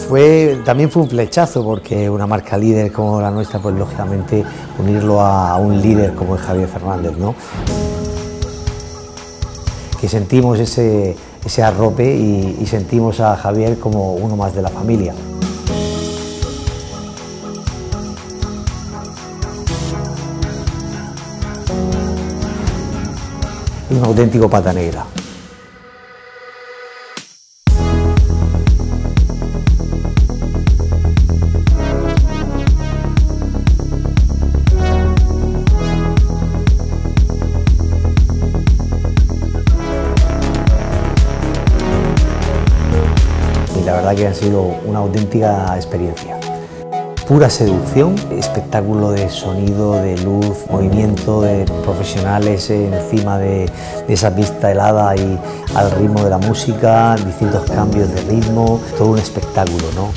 También fue un flechazo, porque una marca líder como la nuestra, pues lógicamente unirlo a un líder como es Javier Fernández, ¿no? Que sentimos ese arrope y sentimos a Javier como uno más de la familia. Es un auténtico pata negra. Y la verdad que ha sido una auténtica experiencia. Pura seducción, espectáculo de sonido, de luz, movimiento de profesionales encima de esa pista helada y al ritmo de la música, distintos cambios de ritmo, todo un espectáculo, ¿no?